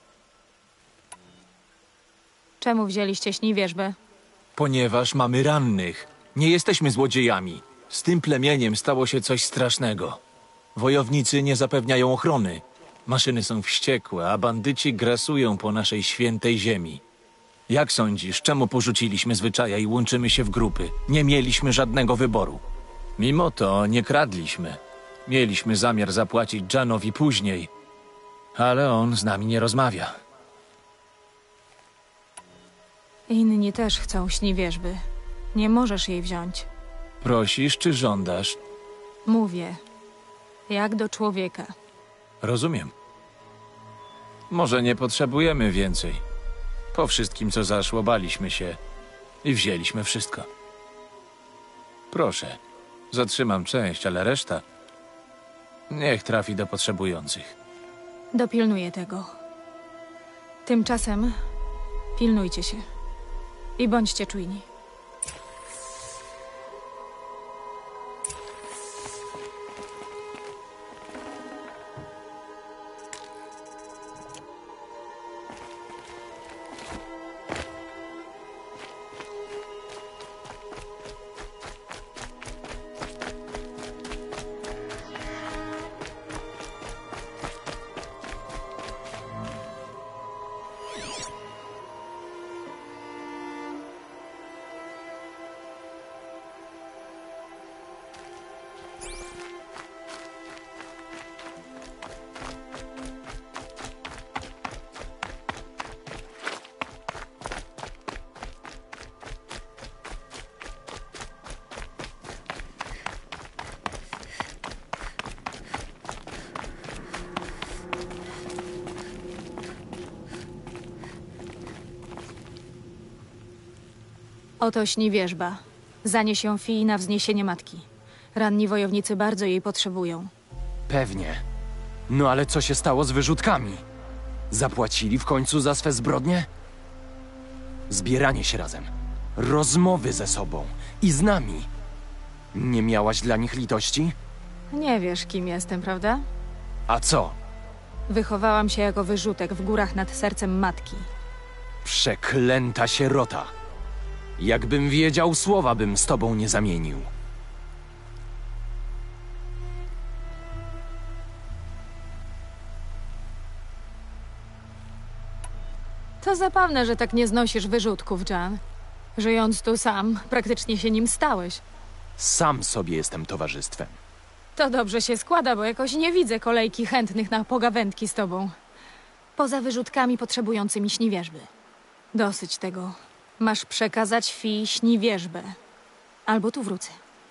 Czemu wzięliście śniwierzbę? Ponieważ mamy rannych. Nie jesteśmy złodziejami. Z tym plemieniem stało się coś strasznego. Wojownicy nie zapewniają ochrony. Maszyny są wściekłe, a bandyci grasują po naszej świętej ziemi. Jak sądzisz, czemu porzuciliśmy zwyczaja i łączymy się w grupy? Nie mieliśmy żadnego wyboru. Mimo to nie kradliśmy. Mieliśmy zamiar zapłacić Janowi później, ale on z nami nie rozmawia. Inni też chcą śniwierzby. Nie możesz jej wziąć. Prosisz czy żądasz? Mówię. Jak do człowieka. Rozumiem. Może nie potrzebujemy więcej. Po wszystkim, co zaszło, baliśmy się i wzięliśmy wszystko. Proszę, zatrzymam część, ale reszta niech trafi do potrzebujących. Dopilnuję tego. Tymczasem pilnujcie się. I bądźcie czujni. Oto śniwierzba. Zanieś ją Fii na wzniesienie matki. Ranni wojownicy bardzo jej potrzebują. Pewnie. No ale co się stało z wyrzutkami? Zapłacili w końcu za swe zbrodnie? Zbieranie się razem. Rozmowy ze sobą. I z nami. Nie miałaś dla nich litości? Nie wiesz, kim jestem, prawda? A co? Wychowałam się jako wyrzutek w górach nad sercem matki. Przeklęta sierota. Jakbym wiedział, słowa bym z tobą nie zamienił. To zabawne, że tak nie znosisz wyrzutków, Jan. Żyjąc tu sam, praktycznie się nim stałeś. Sam sobie jestem towarzystwem. To dobrze się składa, bo jakoś nie widzę kolejki chętnych na pogawędki z tobą. Poza wyrzutkami potrzebującymi śniwierzby. Dosyć tego. Masz przekazać Fii śniwierzbę. Albo tu wrócę.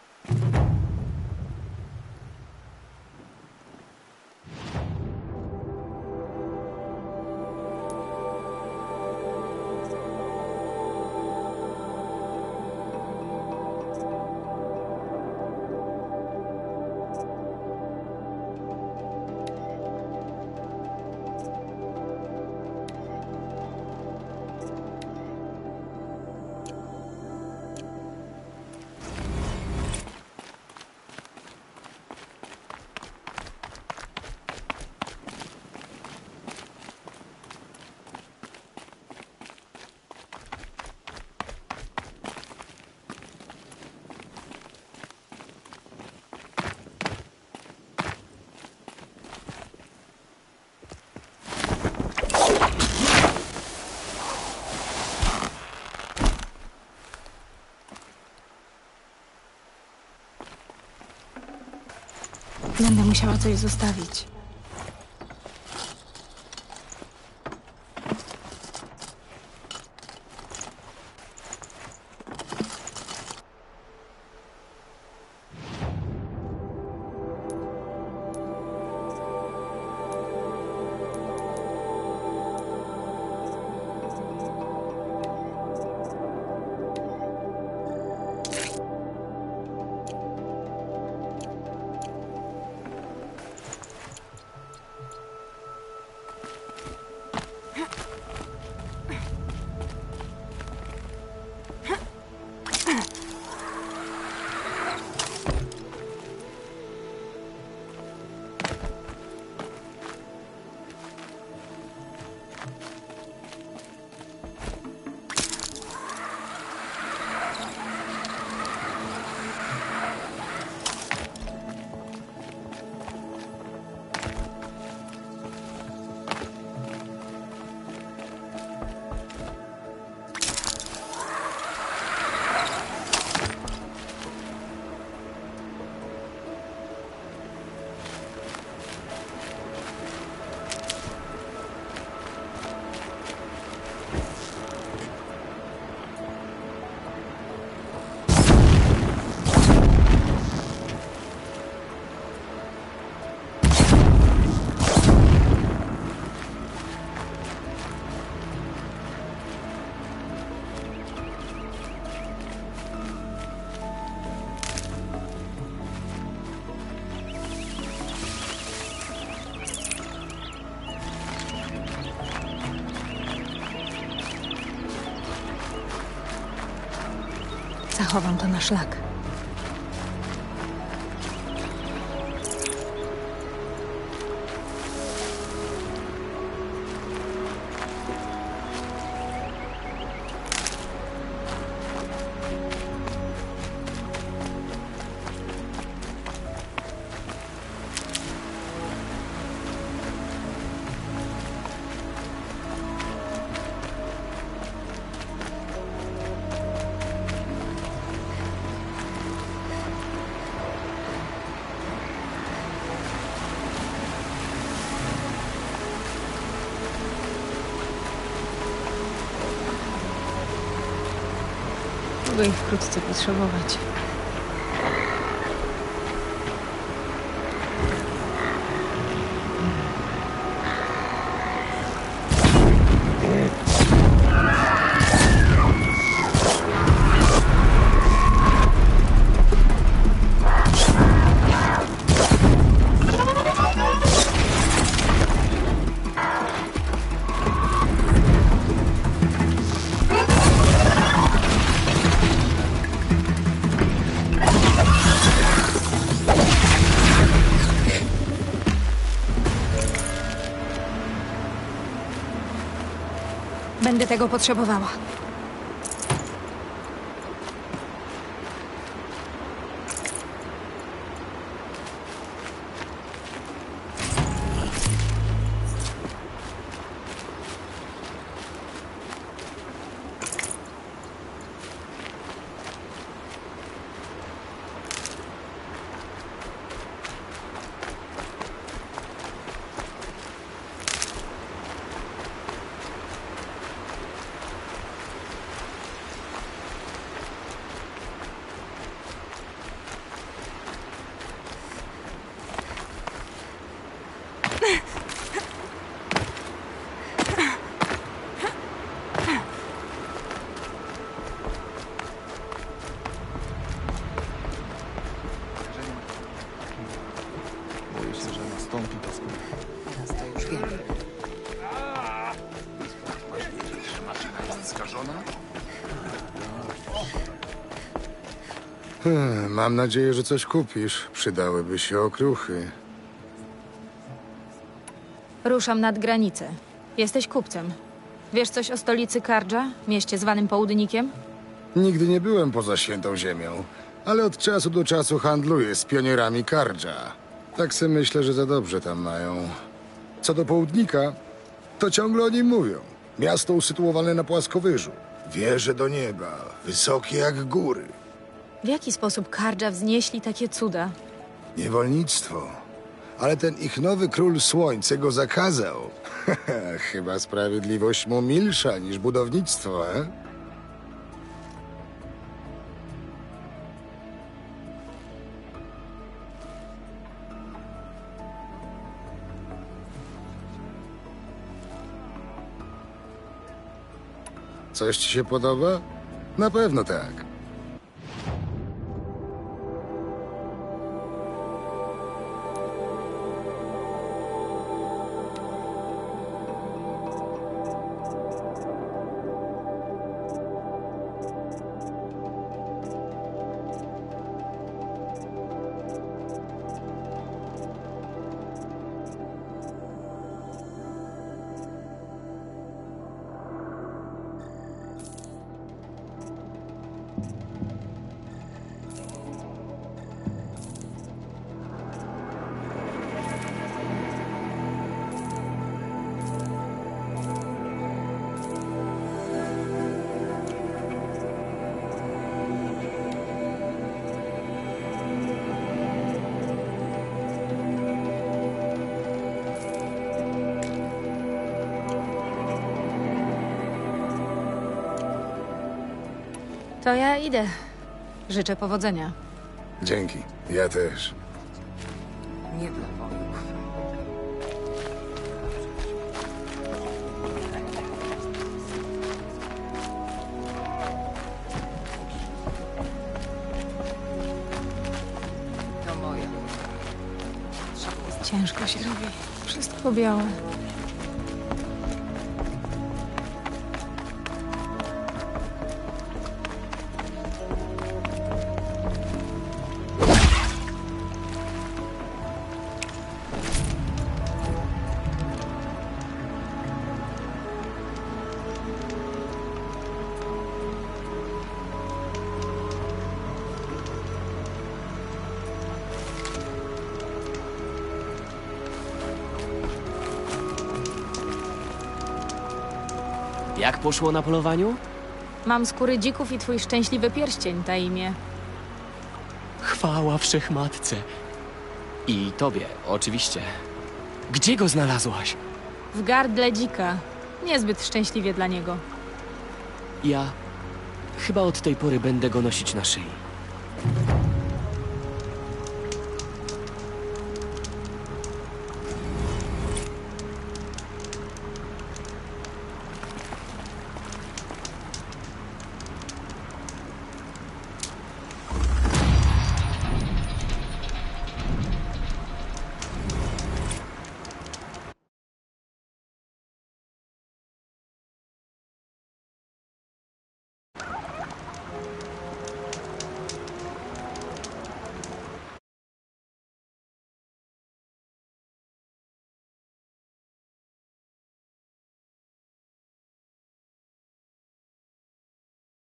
Będę musiała coś zostawić. Zachowam to na szlak. Mogę ich wkrótce potrzebować. Będzie tego potrzebowała. Boję się, że nastąpi to zło. Teraz to już wiem. Maszyna jest skażona? Mam nadzieję, że coś kupisz. Przydałyby się okruchy. Ruszam nad granicę. Jesteś kupcem. Wiesz coś o stolicy Kardża, mieście zwanym Południkiem? Nigdy nie byłem poza Świętą Ziemią, ale od czasu do czasu handluję z pionierami Kardża. Tak se myślę, że za dobrze tam mają. Co do Południka, to ciągle o nim mówią. Miasto usytuowane na płaskowyżu. Wieże do nieba, wysokie jak góry. W jaki sposób Kardża wznieśli takie cuda? Niewolnictwo. Ale ten ich nowy król słońce go zakazał. Chyba sprawiedliwość mu milsza niż budownictwo, Coś ci się podoba? Na pewno tak. To ja idę. Życzę powodzenia. Dzięki. Ja też. Nie dla wojów. To moja. Ciężko się robi. Wszystko białe. Jak poszło na polowaniu? Mam skóry dzików i twój szczęśliwy pierścień, Taimie. Chwała Wszechmatce. I tobie, oczywiście. Gdzie go znalazłaś? W gardle dzika. Niezbyt szczęśliwie dla niego. Ja chyba od tej pory będę go nosić na szyi.